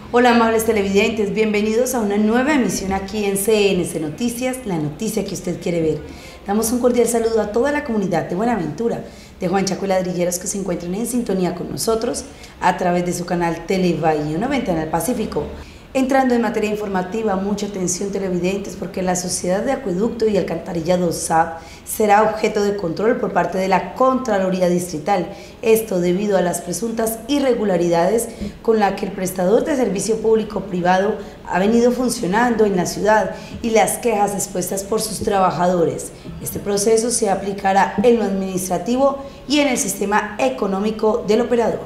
Hola amables televidentes, bienvenidos a una nueva emisión aquí en CNC Noticias, la noticia que usted quiere ver. Damos un cordial saludo a toda la comunidad de Buenaventura, de Juanchaco y Ladrilleros que se encuentran en sintonía con nosotros a través de su canal Telebahía, una ventana al Pacífico. Entrando en materia informativa, mucha atención televidentes porque la Sociedad de Acueducto y Alcantarillado SAP será objeto de control por parte de la Contraloría Distrital. Esto debido a las presuntas irregularidades con las que el prestador de servicio público-privado ha venido funcionando en la ciudad y las quejas expuestas por sus trabajadores. Este proceso se aplicará en lo administrativo y en el sistema económico del operador.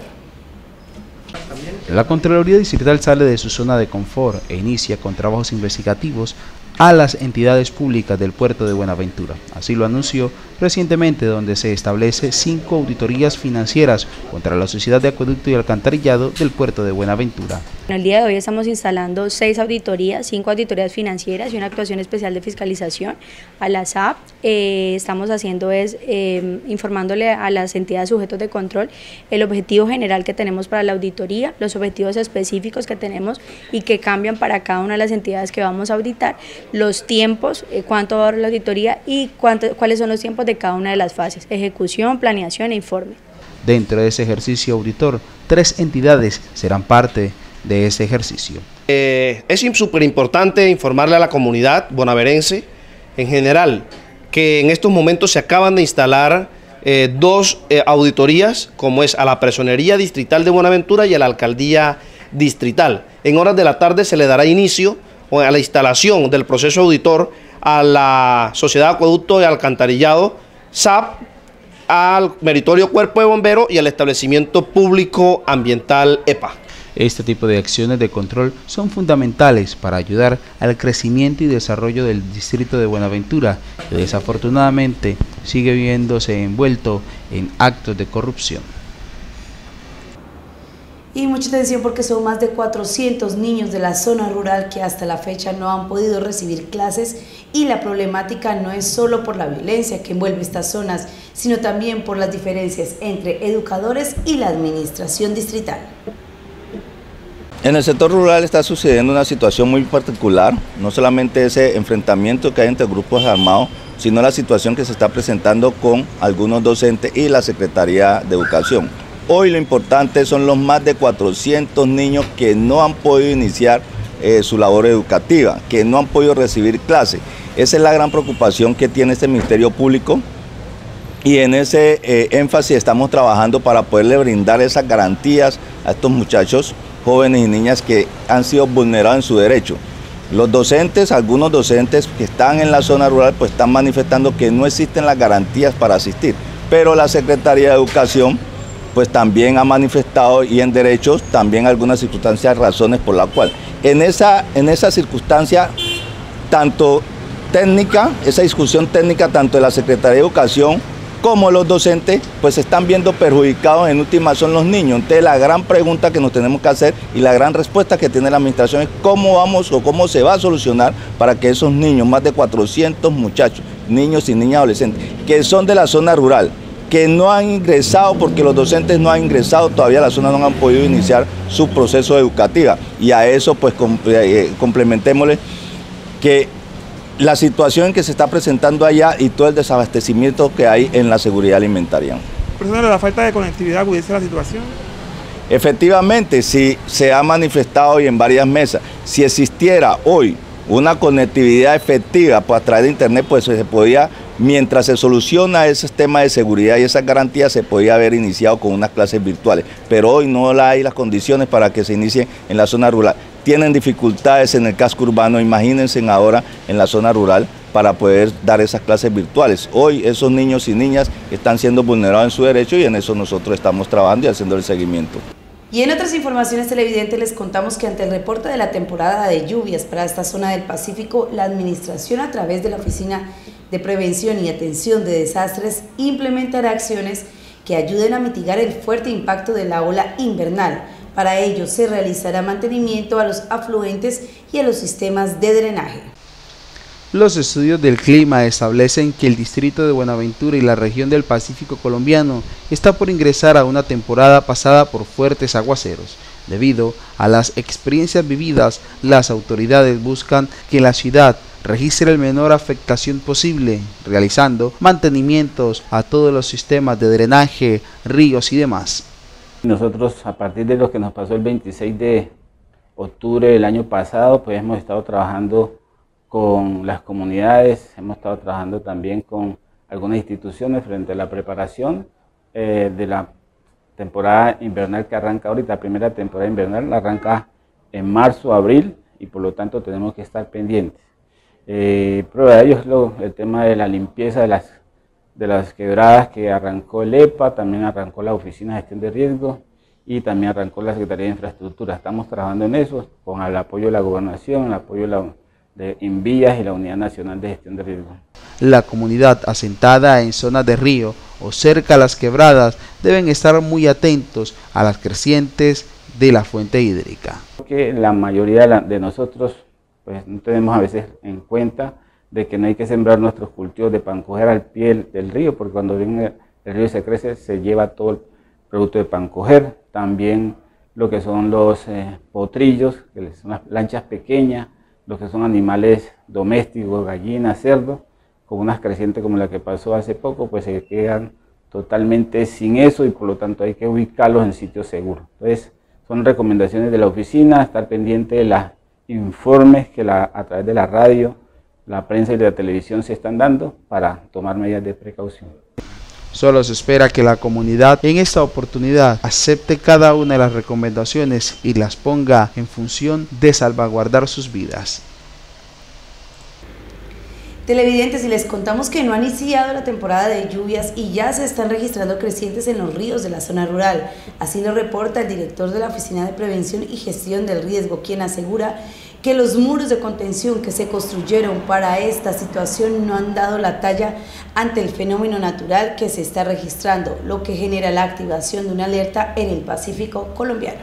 La Contraloría Distrital sale de su zona de confort e inicia con trabajos investigativos a las entidades públicas del puerto de Buenaventura. Así lo anunció recientemente, donde se establece 5 auditorías financieras contra la Sociedad de Acueducto y Alcantarillado del puerto de Buenaventura. En el día de hoy estamos instalando 6 auditorías, 5 auditorías financieras y una actuación especial de fiscalización a la SAP. Estamos haciendo informándole a las entidades sujetos de control el objetivo general que tenemos para la auditoría, los objetivos específicos que tenemos y que cambian para cada una de las entidades que vamos a auditar, los tiempos, cuánto va a durar la auditoría y cuáles son los tiempos de cada una de las fases, ejecución, planeación e informe. Dentro de ese ejercicio auditor, 3 entidades serán parte de ese ejercicio. Es súper importante informarle a la comunidad bonaverense en general que en estos momentos se acaban de instalar 2 auditorías, como es a la Personería Distrital de Buenaventura y a la Alcaldía Distrital. En horas de la tarde se le dará inicio a la instalación del proceso auditor a la Sociedad de Acueducto y Alcantarillado, SAP, al Meritorio Cuerpo de Bomberos y al Establecimiento Público Ambiental EPA. Este tipo de acciones de control son fundamentales para ayudar al crecimiento y desarrollo del distrito de Buenaventura, que desafortunadamente sigue viéndose envuelto en actos de corrupción. Y mucha atención porque son más de 400 niños de la zona rural que hasta la fecha no han podido recibir clases, y la problemática no es solo por la violencia que envuelve estas zonas, sino también por las diferencias entre educadores y la administración distrital. En el sector rural está sucediendo una situación muy particular, no solamente ese enfrentamiento que hay entre grupos armados, sino la situación que se está presentando con algunos docentes y la Secretaría de Educación. Hoy lo importante son los más de 400 niños que no han podido iniciar su labor educativa, que no han podido recibir clases. Esa es la gran preocupación que tiene este Ministerio Público, y en ese énfasis estamos trabajando para poderle brindar esas garantías a estos muchachos, jóvenes y niñas que han sido vulnerados en su derecho. Los docentes, algunos docentes que están en la zona rural, pues están manifestando que no existen las garantías para asistir, pero la Secretaría de Educación pues también ha manifestado, y en derechos también algunas circunstancias, razones por la cual en esa circunstancia tanto técnica, esa discusión técnica tanto de la Secretaría de Educación como los docentes pues se están viendo perjudicados, en última son los niños. Entonces la gran pregunta que nos tenemos que hacer y la gran respuesta que tiene la administración es cómo vamos o cómo se va a solucionar para que esos niños, más de 400 muchachos, niños y niñas adolescentes, que son de la zona rural, que no han ingresado porque los docentes no han ingresado todavía a la zona, no han podido iniciar su proceso educativo, y a eso pues complementémosle que la situación en que se está presentando allá y todo el desabastecimiento que hay en la seguridad alimentaria. ¿Personal, la falta de conectividad agudiza la situación? Efectivamente, sí se ha manifestado hoy en varias mesas. Si existiera hoy una conectividad efectiva pues, a través de internet, pues se podía, mientras se soluciona ese tema de seguridad y esas garantías, se podía haber iniciado con unas clases virtuales, pero hoy no hay las condiciones para que se inicien en la zona rural. Tienen dificultades en el casco urbano, imagínense ahora en la zona rural para poder dar esas clases virtuales. Hoy esos niños y niñas están siendo vulnerados en su derecho, y en eso nosotros estamos trabajando y haciendo el seguimiento. Y en otras informaciones televidentes les contamos que ante el reporte de la temporada de lluvias para esta zona del Pacífico, la administración a través de la Oficina de Prevención y Atención de Desastres implementará acciones que ayuden a mitigar el fuerte impacto de la ola invernal. Para ello se realizará mantenimiento a los afluentes y a los sistemas de drenaje. Los estudios del clima establecen que el distrito de Buenaventura y la región del Pacífico colombiano está por ingresar a una temporada pasada por fuertes aguaceros. Debido a las experiencias vividas, las autoridades buscan que la ciudad registre la menor afectación posible, realizando mantenimientos a todos los sistemas de drenaje, ríos y demás. Nosotros, a partir de lo que nos pasó el 26 de octubre del año pasado, pues hemos estado trabajando con las comunidades, hemos estado trabajando también con algunas instituciones frente a la preparación de la temporada invernal que arranca ahorita. La primera temporada invernal arranca en marzo, abril, y por lo tanto tenemos que estar pendientes. Prueba de ello es el tema de la limpieza de las quebradas que arrancó el EPA, también arrancó la Oficina de Gestión de Riesgo y también arrancó la Secretaría de Infraestructura. Estamos trabajando en eso con el apoyo de la Gobernación, el apoyo de Invías y la Unidad Nacional de Gestión de Riesgo. La comunidad asentada en zonas de río o cerca a las quebradas deben estar muy atentos a las crecientes de la fuente hídrica. Que la mayoría de nosotros pues no tenemos a veces en cuenta de que no hay que sembrar nuestros cultivos de pancoger al pie del río, porque cuando viene el río se crece, se lleva todo el producto de pancoger. También lo que son los potrillos, que son las lanchas pequeñas, lo que son animales domésticos, gallinas, cerdos, con unas crecientes como la que pasó hace poco, pues se quedan totalmente sin eso y por lo tanto hay que ubicarlos en sitios seguros. Entonces son recomendaciones de la oficina, estar pendiente de los informes que a través de la radio, la prensa y la televisión se están dando para tomar medidas de precaución. Solo se espera que la comunidad en esta oportunidad acepte cada una de las recomendaciones y las ponga en función de salvaguardar sus vidas. Televidentes, y les contamos que no ha iniciado la temporada de lluvias y ya se están registrando crecientes en los ríos de la zona rural. Así lo reporta el director de la Oficina de Prevención y Gestión del Riesgo, quien asegura que los muros de contención que se construyeron para esta situación no han dado la talla ante el fenómeno natural que se está registrando, lo que genera la activación de una alerta en el Pacífico colombiano.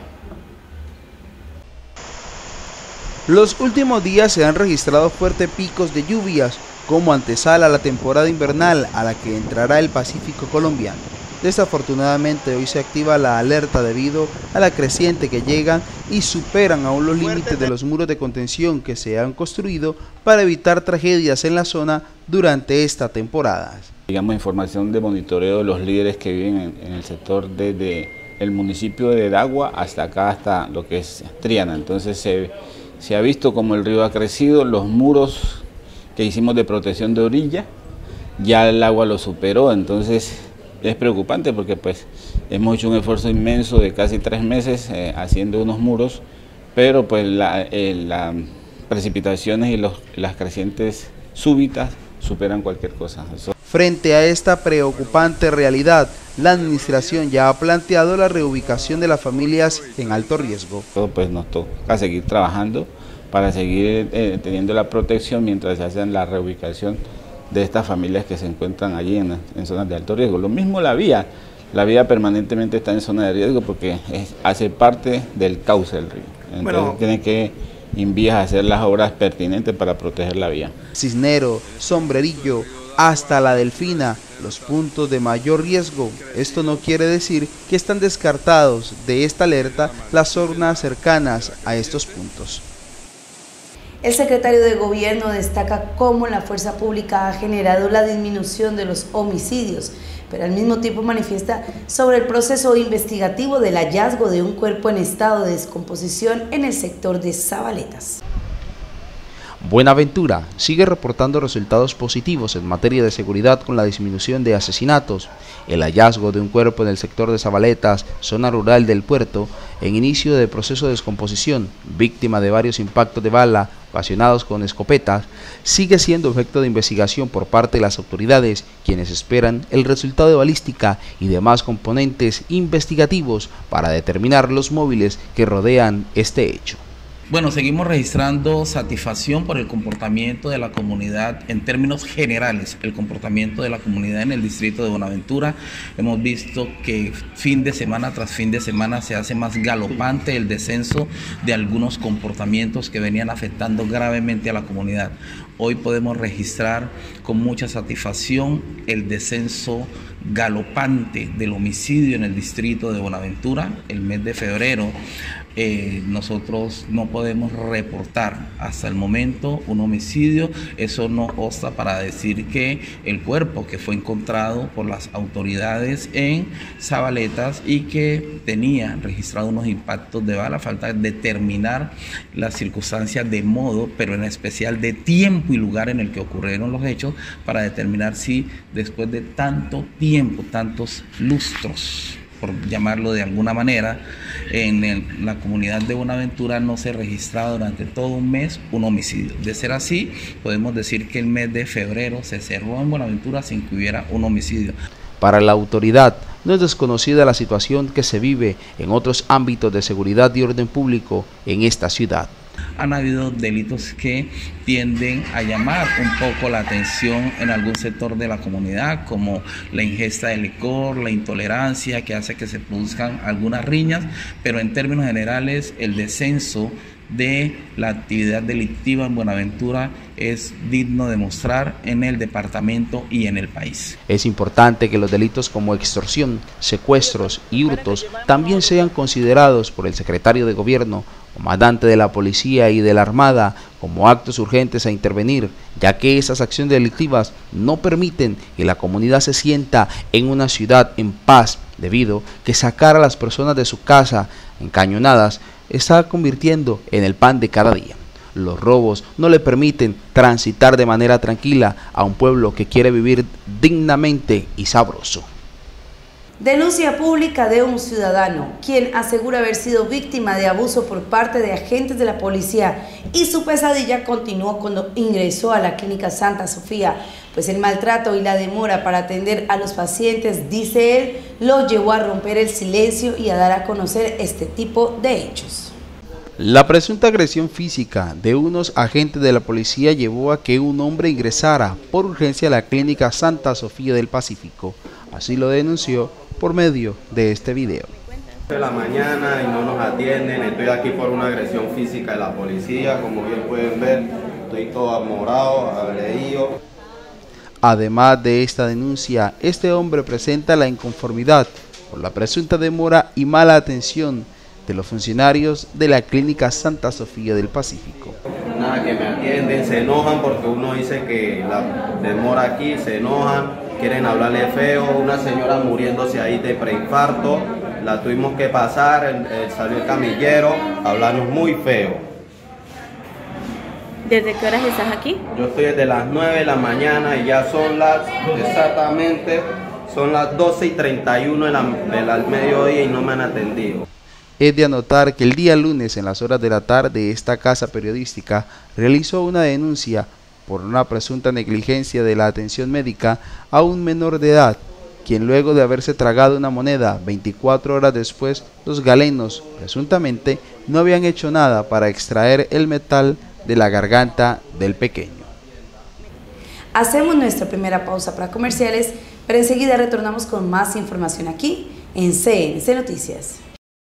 Los últimos días se han registrado fuertes picos de lluvias como antesala a la temporada invernal a la que entrará el Pacífico colombiano. Desafortunadamente hoy se activa la alerta debido a la creciente que llegan y superan aún los límites de los muros de contención que se han construido para evitar tragedias en la zona durante esta temporada. Digamos, información de monitoreo de los líderes que viven en el sector desde el municipio de Dagua hasta acá, hasta lo que es Triana. Entonces se ha visto como el río ha crecido, los muros que hicimos de protección de orilla, ya el agua lo superó, entonces es preocupante porque pues hemos hecho un esfuerzo inmenso de casi 3 meses haciendo unos muros, pero pues las precipitaciones y las crecientes súbitas superan cualquier cosa. Frente a esta preocupante realidad, la administración ya ha planteado la reubicación de las familias en alto riesgo. Pues nos toca seguir trabajando para seguir teniendo la protección mientras se hace la reubicación de estas familias que se encuentran allí en zonas de alto riesgo. Lo mismo la vía permanentemente está en zona de riesgo porque hace parte del cauce del río. Entonces tiene que Invías hacer las obras pertinentes para proteger la vía. Cisnero, Sombrerillo, hasta La Delfina, los puntos de mayor riesgo. Esto no quiere decir que están descartados de esta alerta las zonas cercanas a estos puntos. El secretario de Gobierno destaca cómo la fuerza pública ha generado la disminución de los homicidios, pero al mismo tiempo manifiesta sobre el proceso investigativo del hallazgo de un cuerpo en estado de descomposición en el sector de Zabaletas. Buenaventura sigue reportando resultados positivos en materia de seguridad con la disminución de asesinatos, el hallazgo de un cuerpo en el sector de Zabaletas, zona rural del puerto, en inicio de proceso de descomposición, víctima de varios impactos de bala ocasionados con escopetas, sigue siendo objeto de investigación por parte de las autoridades, quienes esperan el resultado de balística y demás componentes investigativos para determinar los móviles que rodean este hecho. Bueno, seguimos registrando satisfacción por el comportamiento de la comunidad en términos generales, el comportamiento de la comunidad en el distrito de Buenaventura. Hemos visto que fin de semana tras fin de semana se hace más galopante el descenso de algunos comportamientos que venían afectando gravemente a la comunidad. Hoy podemos registrar con mucha satisfacción el descenso galopante del homicidio en el distrito de Buenaventura. El mes de febrero nosotros no podemos reportar hasta el momento un homicidio. Eso no obsta para decir que el cuerpo que fue encontrado por las autoridades en Zabaletas y que tenía registrado unos impactos de bala, falta determinar las circunstancias de modo, pero en especial de tiempo y lugar en el que ocurrieron los hechos, para determinar si después de tanto tiempo, tantos lustros, por llamarlo de alguna manera, en la comunidad de Buenaventura no se registraba durante todo un mes un homicidio. De ser así, podemos decir que el mes de febrero se cerró en Buenaventura sin que hubiera un homicidio. Para la autoridad, no es desconocida la situación que se vive en otros ámbitos de seguridad y orden público en esta ciudad. Han habido delitos que tienden a llamar un poco la atención en algún sector de la comunidad, como la ingesta de licor, la intolerancia, que hace que se produzcan algunas riñas, pero en términos generales el descenso de la actividad delictiva en Buenaventura es digno de mostrar en el departamento y en el país. Es importante que los delitos como extorsión, secuestros y hurtos también sean considerados por el secretario de Gobierno, comandante de la Policía y de la Armada como actos urgentes a intervenir, ya que esas acciones delictivas no permiten que la comunidad se sienta en una ciudad en paz, debido que sacar a las personas de su casa encañonadas está convirtiendo en el pan de cada día. Los robos no le permiten transitar de manera tranquila a un pueblo que quiere vivir dignamente y sabroso. Denuncia pública de un ciudadano, quien asegura haber sido víctima de abuso por parte de agentes de la policía, y su pesadilla continuó cuando ingresó a la clínica Santa Sofía, pues el maltrato y la demora para atender a los pacientes, dice él, lo llevó a romper el silencio y a dar a conocer este tipo de hechos. La presunta agresión física de unos agentes de la policía llevó a que un hombre ingresara por urgencia a la clínica Santa Sofía del Pacífico. Así lo denunció por medio de este video. De la mañana y no nos atienden, estoy aquí por una agresión física de la policía, como bien pueden ver, estoy todo morado, agredido. Además de esta denuncia, este hombre presenta la inconformidad por la presunta demora y mala atención de los funcionarios de la clínica Santa Sofía del Pacífico. Nada, que me atienden, se enojan porque uno dice que la demora aquí, se enojan, quieren hablarle feo, una señora muriéndose ahí de preinfarto, la tuvimos que pasar, salió el camillero, hablarnos muy feo. ¿Desde qué horas estás aquí? Yo estoy desde las 9 de la mañana y ya son las, exactamente, son las 12:31 del mediodía y no me han atendido. Es de anotar que el día lunes, en las horas de la tarde, esta casa periodística realizó una denuncia por una presunta negligencia de la atención médica a un menor de edad, quien luego de haberse tragado una moneda, 24 horas después, los galenos, presuntamente, no habían hecho nada para extraer el metal de la garganta del pequeño. Hacemos nuestra primera pausa para comerciales, pero enseguida retornamos con más información aquí en CNC Noticias.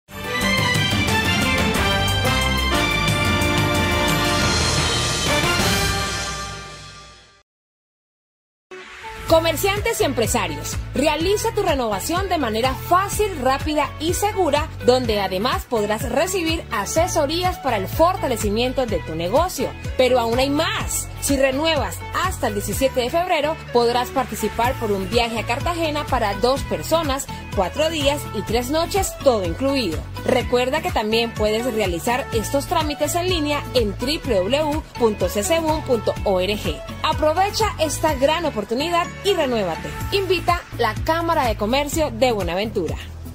Comerciantes y empresarios, realiza tu renovación de manera fácil, rápida y segura, donde además podrás recibir asesorías para el fortalecimiento de tu negocio. Pero aún hay más. Si renuevas hasta el 17 de febrero, podrás participar por un viaje a Cartagena para 2 personas, 4 días y 3 noches, todo incluido. Recuerda que también puedes realizar estos trámites en línea en www.ccbun.org. Aprovecha esta gran oportunidad y renuévate. Invita la Cámara de Comercio de Buenaventura.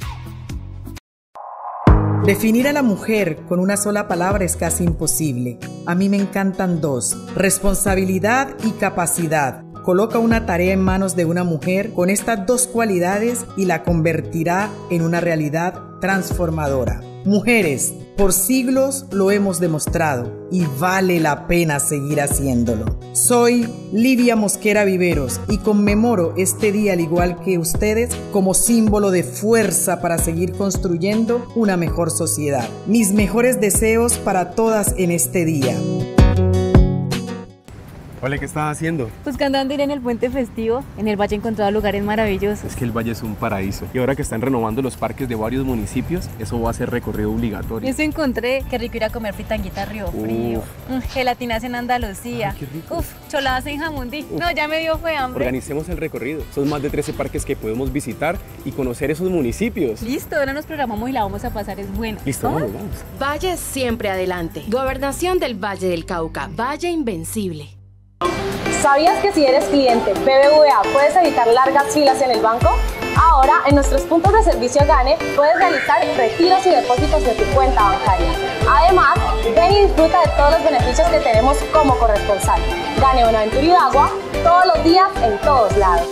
Definir a la mujer con una sola palabra es casi imposible. A mí me encantan 2: responsabilidad y capacidad. Coloca una tarea en manos de una mujer con estas 2 cualidades y la convertirá en una realidad transformadora. Mujeres, por siglos lo hemos demostrado y vale la pena seguir haciéndolo. Soy Livia Mosquera Viveros y conmemoro este día, al igual que ustedes, como símbolo de fuerza para seguir construyendo una mejor sociedad. Mis mejores deseos para todas en este día. Hola, ¿qué estás haciendo? Buscando dónde ir en el puente festivo. En el valle he encontrado lugares maravillosos. Es que el valle es un paraíso. Y ahora que están renovando los parques de varios municipios, eso va a ser recorrido obligatorio. Eso encontré. Qué rico ir a comer fritanguita a Río Frío. Gelatinas en Andalucía. Ay, qué rico. Choladas en Jamundí. No, ya me dio fue hambre. Organicemos el recorrido. Son más de 13 parques que podemos visitar y conocer esos municipios. Listo, ahora nos programamos y la vamos a pasar, es bueno. Listo, vamos. Valle siempre adelante. Gobernación del Valle del Cauca. Valle invencible. ¿Sabías que si eres cliente BBVA puedes evitar largas filas en el banco? Ahora, en nuestros puntos de servicio Gane, puedes realizar retiros y depósitos de tu cuenta bancaria. Además, ven y disfruta de todos los beneficios que tenemos como corresponsal. Gane Buenaventura y Bagua, todos los días, en todos lados.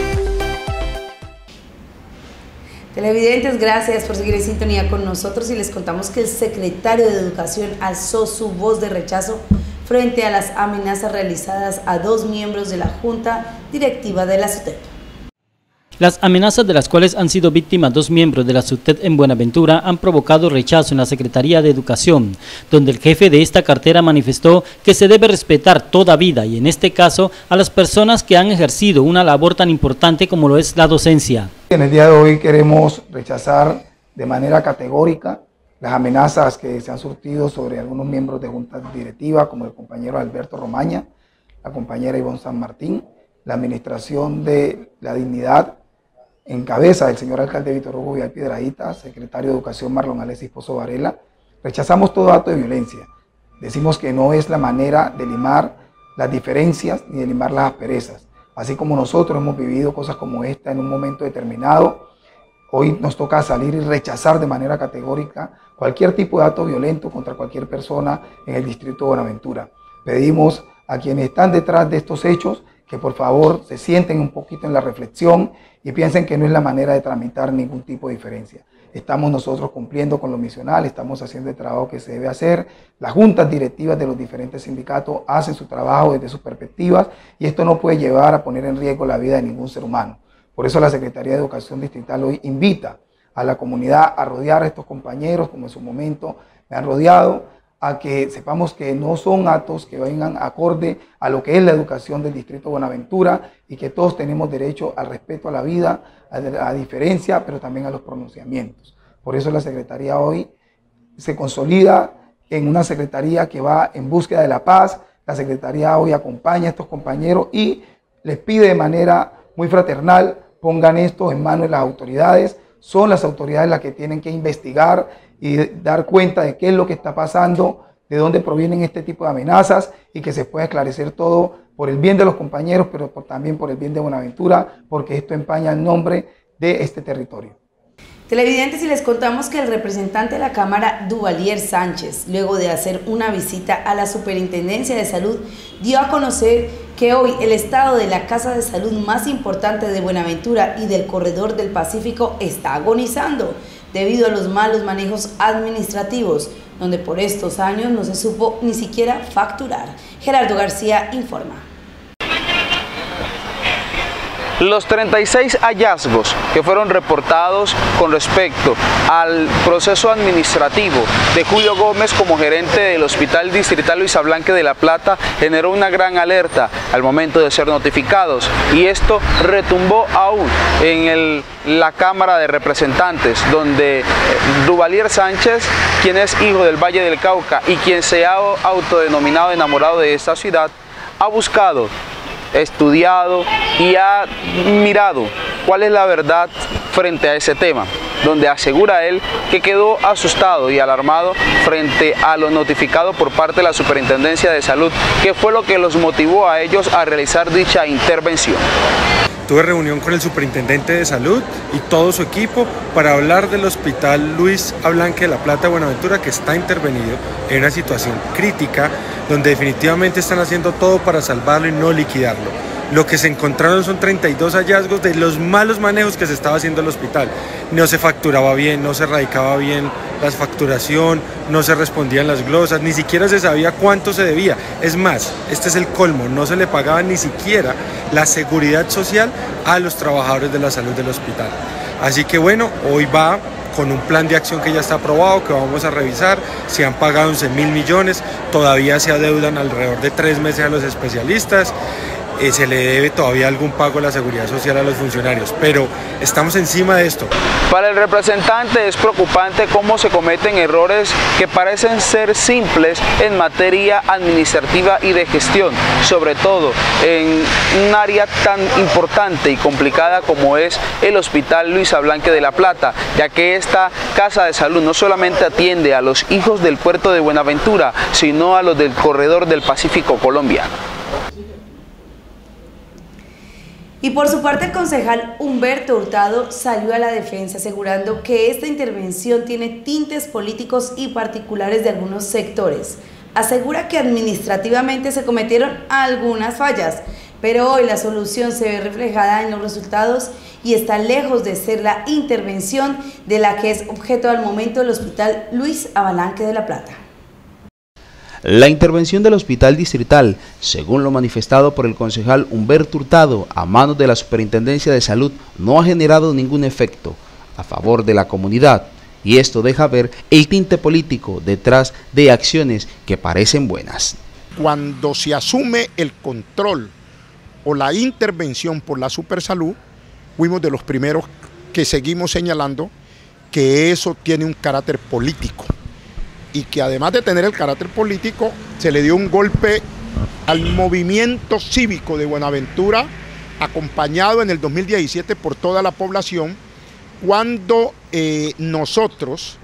Televidentes, gracias por seguir en sintonía con nosotros y les contamos que el secretario de Educación alzó su voz de rechazo frente a las amenazas realizadas a 2 miembros de la Junta Directiva de la SUTEP. Las amenazas de las cuales han sido víctimas 2 miembros de la SUTEP en Buenaventura han provocado rechazo en la Secretaría de Educación, donde el jefe de esta cartera manifestó que se debe respetar toda vida y en este caso a las personas que han ejercido una labor tan importante como lo es la docencia. En el día de hoy queremos rechazar de manera categórica las amenazas que se han surtido sobre algunos miembros de junta directiva, como el compañero Alberto Romaña, la compañera Ivonne San Martín, la administración de La Dignidad, en cabeza del señor alcalde Víctor Hugo Vidal Piedradita, secretario de Educación Marlon Alexis Pozo Varela. Rechazamos todo acto de violencia. Decimos que no es la manera de limar las diferencias ni de limar las asperezas. Así como nosotros hemos vivido cosas como esta en un momento determinado, hoy nos toca salir y rechazar de manera categórica cualquier tipo de acto violento contra cualquier persona en el distrito de Buenaventura. Pedimos a quienes están detrás de estos hechos que por favor se sienten un poquito en la reflexión y piensen que no es la manera de tramitar ningún tipo de diferencia. Estamos nosotros cumpliendo con lo misional, estamos haciendo el trabajo que se debe hacer. Las juntas directivas de los diferentes sindicatos hacen su trabajo desde sus perspectivas y esto no puede llevar a poner en riesgo la vida de ningún ser humano. Por eso la Secretaría de Educación Distrital hoy invita a la comunidad a rodear a estos compañeros, como en su momento me han rodeado, a que sepamos que no son actos que vengan acorde a lo que es la educación del distrito de Buenaventura y que todos tenemos derecho al respeto a la vida, a la diferencia, pero también a los pronunciamientos. Por eso la Secretaría hoy se consolida en una Secretaría que va en búsqueda de la paz. La Secretaría hoy acompaña a estos compañeros y les pide de manera muy fraternal, pongan esto en manos de las autoridades. Son las autoridades las que tienen que investigar y dar cuenta de qué es lo que está pasando, de dónde provienen este tipo de amenazas y que se pueda esclarecer todo por el bien de los compañeros, pero también por el bien de Buenaventura, porque esto empaña el nombre de este territorio. Televidentes, y les contamos que el representante de la Cámara, Duvalier Sánchez, luego de hacer una visita a la Superintendencia de Salud, dio a conocer que hoy el estado de la casa de salud más importante de Buenaventura y del Corredor del Pacífico está agonizando debido a los malos manejos administrativos, donde por estos años no se supo ni siquiera facturar. Gerardo García informa. Los 36 hallazgos que fueron reportados con respecto al proceso administrativo de Julio Gómez como gerente del Hospital Distrital Luisa Blanque de La Plata generó una gran alerta al momento de ser notificados, y esto retumbó aún en la Cámara de Representantes, donde Duvalier Sánchez, quien es hijo del Valle del Cauca y quien se ha autodenominado enamorado de esta ciudad, ha buscado, estudiado y ha mirado cuál es la verdad frente a ese tema, donde asegura él que quedó asustado y alarmado frente a lo notificado por parte de la Superintendencia de Salud, que fue lo que los motivó a ellos a realizar dicha intervención. Tuve reunión con el superintendente de salud y todo su equipo para hablar del Hospital Luis Blanque de La Plata de Buenaventura, que está intervenido en una situación crítica, donde definitivamente están haciendo todo para salvarlo y no liquidarlo. Lo que se encontraron son 32 hallazgos de los malos manejos que se estaba haciendo el hospital. No se facturaba bien, no se radicaba bien la facturación, no se respondían las glosas, ni siquiera se sabía cuánto se debía. Es más, este es el colmo, no se le pagaba ni siquiera la seguridad social a los trabajadores de la salud del hospital. Así que bueno, hoy va con un plan de acción que ya está aprobado, que vamos a revisar. Se han pagado 11.000 millones, todavía se adeudan alrededor de 3 meses a los especialistas se le debe todavía algún pago a la seguridad social a los funcionarios, pero estamos encima de esto. Para el representante es preocupante cómo se cometen errores que parecen ser simples en materia administrativa y de gestión, sobre todo en un área tan importante y complicada como es el Hospital Luis Ablanque de La Plata, ya que esta casa de salud no solamente atiende a los hijos del puerto de Buenaventura, sino a los del corredor del Pacífico colombiano. Y por su parte el concejal Humberto Hurtado salió a la defensa asegurando que esta intervención tiene tintes políticos y particulares de algunos sectores. Asegura que administrativamente se cometieron algunas fallas, pero hoy la solución se ve reflejada en los resultados y está lejos de ser la intervención de la que es objeto al momento el Hospital Luis Ablanque de La Plata. La intervención del Hospital Distrital, según lo manifestado por el concejal Humberto Hurtado a manos de la Superintendencia de Salud, no ha generado ningún efecto a favor de la comunidad, y esto deja ver el tinte político detrás de acciones que parecen buenas. Cuando se asume el control o la intervención por la Supersalud, fuimos de los primeros que seguimos señalando que eso tiene un carácter político, y que además de tener el carácter político, se le dio un golpe al movimiento cívico de Buenaventura, acompañado en el 2017 por toda la población, cuando nosotros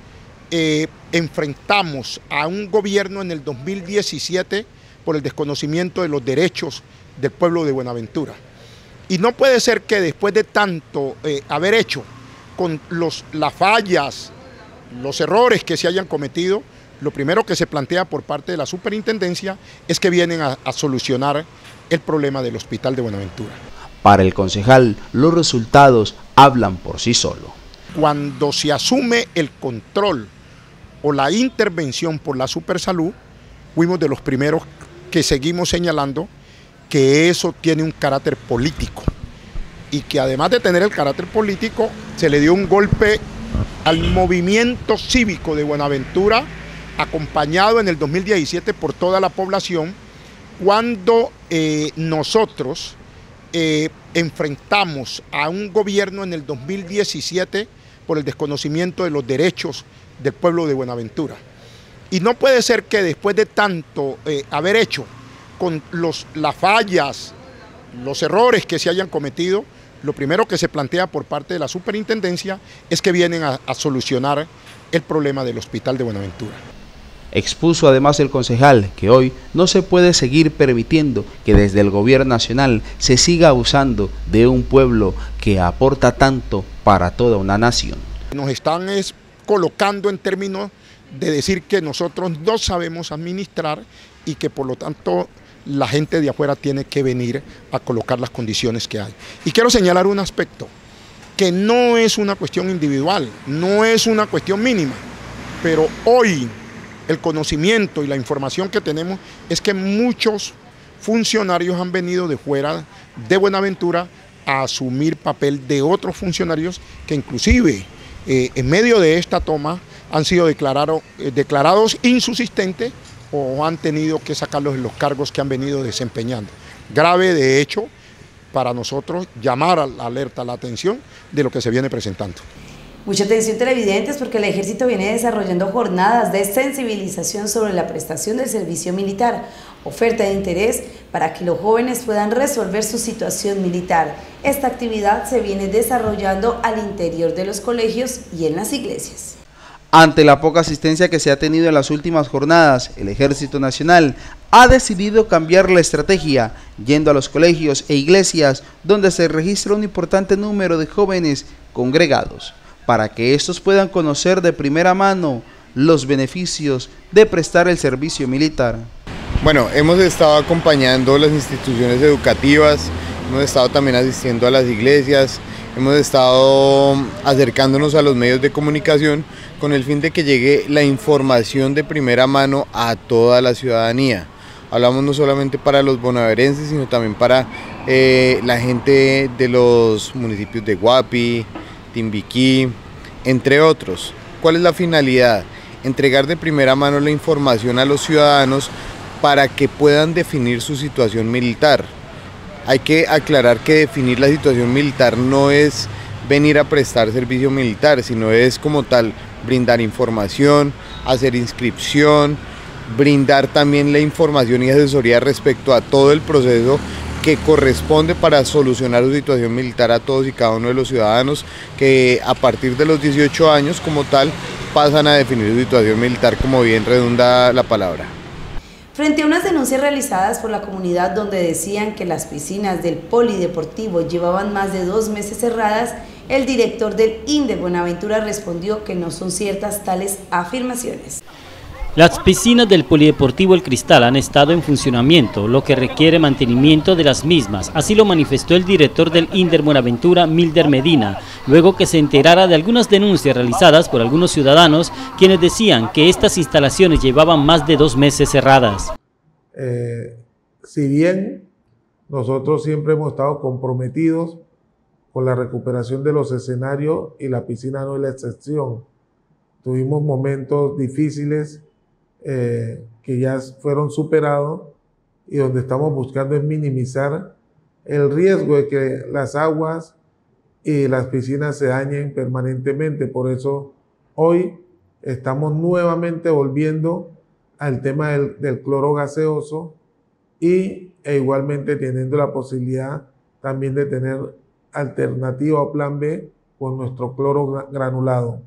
enfrentamos a un gobierno en el 2017 por el desconocimiento de los derechos del pueblo de Buenaventura. Y no puede ser que después de tanto haber hecho con las fallas, los errores que se hayan cometido, lo primero que se plantea por parte de la superintendencia es que vienen a solucionar el problema del Hospital de Buenaventura. Para el concejal, los resultados hablan por sí solos. Cuando se asume el control o la intervención por la Supersalud, fuimos de los primeros que seguimos señalando que eso tiene un carácter político, y que además de tener el carácter político, se le dio un golpe al movimiento cívico de Buenaventura, acompañado en el 2017 por toda la población, cuando nosotros enfrentamos a un gobierno en el 2017 por el desconocimiento de los derechos del pueblo de Buenaventura. Y no puede ser que después de tanto haber hecho con las fallas, los errores que se hayan cometido, lo primero que se plantea por parte de la superintendencia es que vienen a solucionar el problema del Hospital de Buenaventura. Expuso además el concejal que hoy no se puede seguir permitiendo que desde el gobierno nacional se siga abusando de un pueblo que aporta tanto para toda una nación. Nos están colocando en términos de decir que nosotros no sabemos administrar y que por lo tanto la gente de afuera tiene que venir a colocar las condiciones que hay. Y quiero señalar un aspecto, que no es una cuestión individual, no es una cuestión mínima, pero hoy el conocimiento y la información que tenemos es que muchos funcionarios han venido de fuera de Buenaventura a asumir papel de otros funcionarios que inclusive en medio de esta toma han sido declarados insubsistentes o han tenido que sacarlos de los cargos que han venido desempeñando. Grave, de hecho, para nosotros llamar a la alerta, a la atención de lo que se viene presentando. Mucha atención, televidentes, porque el Ejército viene desarrollando jornadas de sensibilización sobre la prestación del servicio militar, oferta de interés para que los jóvenes puedan resolver su situación militar. Esta actividad se viene desarrollando al interior de los colegios y en las iglesias. Ante la poca asistencia que se ha tenido en las últimas jornadas, el Ejército Nacional ha decidido cambiar la estrategia, yendo a los colegios e iglesias donde se registra un importante número de jóvenes congregados, para que estos puedan conocer de primera mano los beneficios de prestar el servicio militar. Bueno, hemos estado acompañando las instituciones educativas, hemos estado también asistiendo a las iglesias, hemos estado acercándonos a los medios de comunicación con el fin de que llegue la información de primera mano a toda la ciudadanía. Hablamos no solamente para los bonaverenses, sino también para la gente de los municipios de Guapi, Timbiquí, entre otros. ¿Cuál es la finalidad? Entregar de primera mano la información a los ciudadanos para que puedan definir su situación militar. Hay que aclarar que definir la situación militar no es venir a prestar servicio militar, sino es como tal brindar información, hacer inscripción, brindar también la información y asesoría respecto a todo el proceso que corresponde para solucionar su situación militar a todos y cada uno de los ciudadanos que a partir de los 18 años como tal pasan a definir su situación militar, como bien redunda la palabra. Frente a unas denuncias realizadas por la comunidad donde decían que las piscinas del polideportivo llevaban más de 2 meses cerradas, el director del INDER Buenaventura respondió que no son ciertas tales afirmaciones. Las piscinas del Polideportivo El Cristal han estado en funcionamiento, lo que requiere mantenimiento de las mismas. Así lo manifestó el director del INDER Buenaventura, Milder Medina, luego que se enterara de algunas denuncias realizadas por algunos ciudadanos, quienes decían que estas instalaciones llevaban más de 2 meses cerradas. Si bien nosotros siempre hemos estado comprometidos con la recuperación de los escenarios y la piscina no es la excepción, tuvimos momentos difíciles que ya fueron superados y donde estamos buscando es minimizar el riesgo de que las aguas y las piscinas se dañen permanentemente. Por eso hoy estamos nuevamente volviendo al tema del cloro gaseoso e igualmente teniendo la posibilidad también de tener alternativa o plan B con nuestro cloro granulado.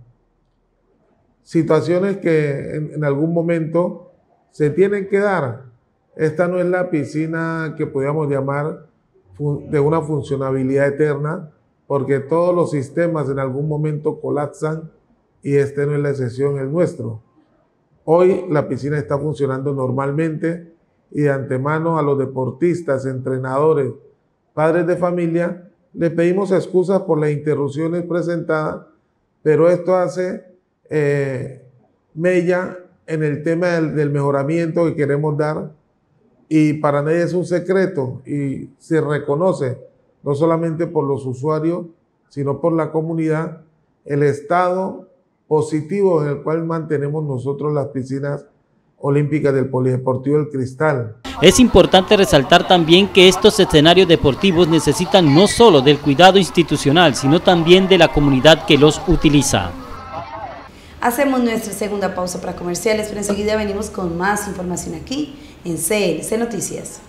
Situaciones que en algún momento se tienen que dar. Esta no es la piscina que podríamos llamar de una funcionabilidad eterna, porque todos los sistemas en algún momento colapsan y este no es la excepción, el nuestro. Hoy la piscina está funcionando normalmente y de antemano a los deportistas, entrenadores, padres de familia, le pedimos excusas por las interrupciones presentadas, pero esto hace mella en el tema del mejoramiento que queremos dar y para nadie es un secreto y se reconoce no solamente por los usuarios sino por la comunidad el estado positivo en el cual mantenemos nosotros las piscinas olímpicas del Polideportivo El Cristal. Es importante resaltar también que estos escenarios deportivos necesitan no solo del cuidado institucional sino también de la comunidad que los utiliza. Hacemos nuestra segunda pausa para comerciales, pero enseguida venimos con más información aquí en CNC Noticias.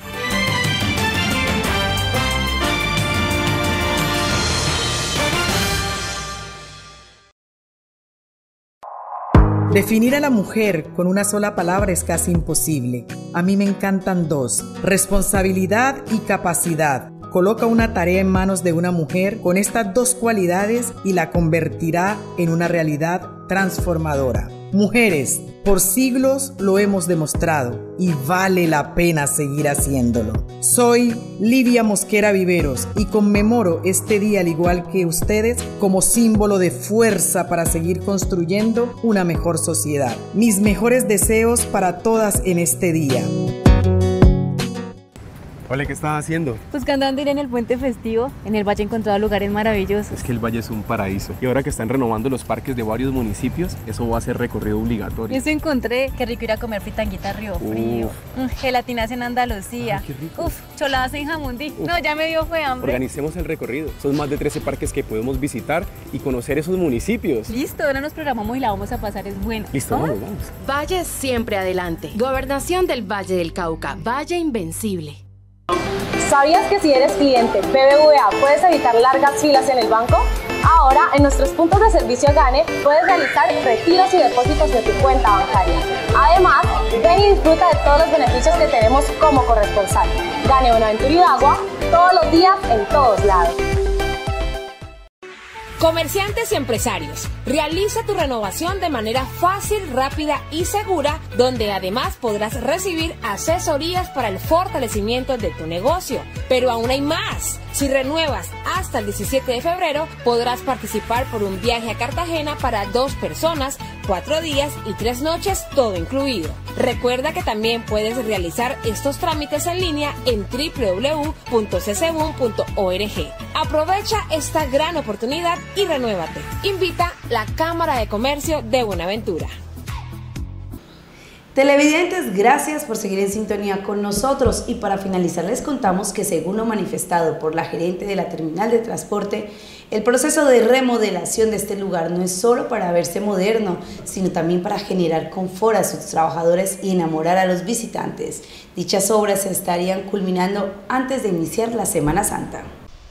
Definir a la mujer con una sola palabra es casi imposible. A mí me encantan 2: responsabilidad y capacidad. Coloca una tarea en manos de una mujer con estas 2 cualidades y la convertirá en una realidad transformadora. Mujeres, por siglos lo hemos demostrado y vale la pena seguir haciéndolo. Soy Livia Mosquera Viveros y conmemoro este día al igual que ustedes como símbolo de fuerza para seguir construyendo una mejor sociedad. Mis mejores deseos para todas en este día. Hola, ¿qué estás haciendo? Buscando dónde ir en el puente festivo. En el valle he encontrado lugares maravillosos. Es que el valle es un paraíso. Y ahora que están renovando los parques de varios municipios, eso va a ser recorrido obligatorio. Eso encontré. Qué rico ir a comer fritanguita a Río Frío. Gelatinas en Andalucía. Ay, qué rico. Choladas en Jamundí. No, ya me dio hambre. Organicemos el recorrido. Son más de 13 parques que podemos visitar y conocer esos municipios. Listo, ahora nos programamos y la vamos a pasar, es bueno. Listo, vamos. Valle siempre adelante. Gobernación del Valle del Cauca. Valle invencible. ¿Sabías que si eres cliente BBVA puedes evitar largas filas en el banco? Ahora, en nuestros puntos de servicio GANE puedes realizar retiros y depósitos de tu cuenta bancaria. Además, ven y disfruta de todos los beneficios que tenemos como corresponsal. GANE Buenaventura y Bagua, todos los días, en todos lados. Comerciantes y empresarios, realiza tu renovación de manera fácil, rápida y segura, donde además podrás recibir asesorías para el fortalecimiento de tu negocio. Pero aún hay más. Si renuevas hasta el 17 de febrero, podrás participar por un viaje a Cartagena para 2 personas, 4 días y 3 noches, todo incluido. Recuerda que también puedes realizar estos trámites en línea en www.ccbun.org. Aprovecha esta gran oportunidad y renuévate. Invita la Cámara de Comercio de Buenaventura. Televidentes, gracias por seguir en sintonía con nosotros y para finalizar les contamos que según lo manifestado por la gerente de la terminal de transporte, el proceso de remodelación de este lugar no es solo para verse moderno, sino también para generar confort a sus trabajadores y enamorar a los visitantes. Dichas obras se estarían culminando antes de iniciar la Semana Santa.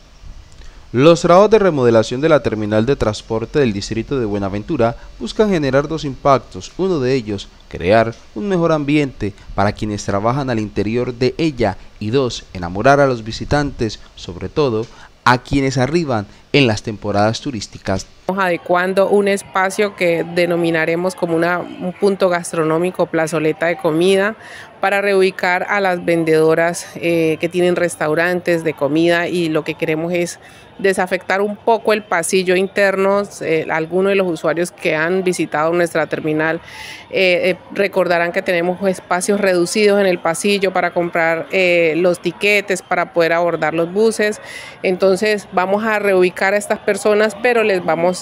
Los trabajos de remodelación de la terminal de transporte del distrito de Buenaventura buscan generar dos impactos, uno de ellos, crear un mejor ambiente para quienes trabajan al interior de ella y dos, enamorar a los visitantes, sobre todo a quienes arriban en las temporadas turísticas. Estamos adecuando un espacio que denominaremos como un punto gastronómico, plazoleta de comida, para reubicar a las vendedoras que tienen restaurantes de comida, y lo que queremos es desafectar un poco el pasillo interno. Algunos de los usuarios que han visitado nuestra terminal recordarán que tenemos espacios reducidos en el pasillo para comprar los tiquetes para poder abordar los buses. Entonces vamos a reubicar a estas personas, pero les vamos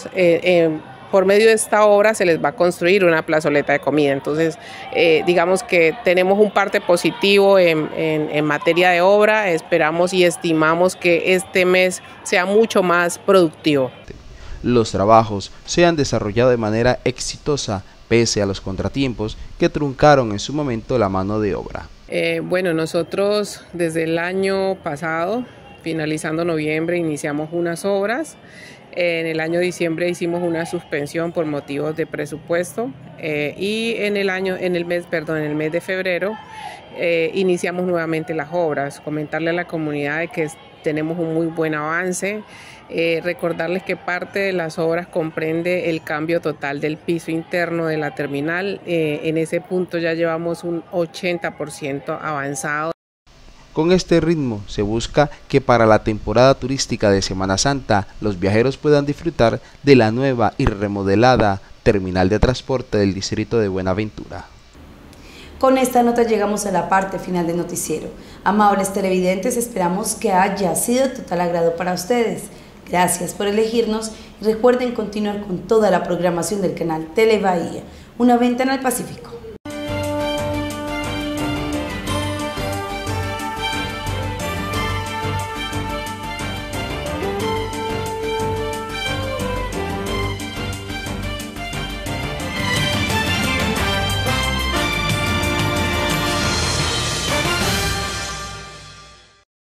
por medio de esta obra se les va a construir una plazoleta de comida. Entonces, digamos que tenemos un parte positivo en materia de obra. Esperamos y estimamos que este mes sea mucho más productivo. Los trabajos se han desarrollado de manera exitosa, pese a los contratiempos que truncaron en su momento la mano de obra. Bueno, nosotros desde el año pasado, finalizando noviembre, iniciamos unas obras. En el año de diciembre hicimos una suspensión por motivos de presupuesto y en el mes de febrero iniciamos nuevamente las obras. Comentarle a la comunidad de que tenemos un muy buen avance. Recordarles que parte de las obras comprende el cambio total del piso interno de la terminal. En ese punto ya llevamos un 80% avanzado. Con este ritmo se busca que para la temporada turística de Semana Santa los viajeros puedan disfrutar de la nueva y remodelada terminal de transporte del distrito de Buenaventura. Con esta nota llegamos a la parte final del noticiero. Amables televidentes, esperamos que haya sido de total agrado para ustedes. Gracias por elegirnos y recuerden continuar con toda la programación del canal Telebahía, una ventana al Pacífico.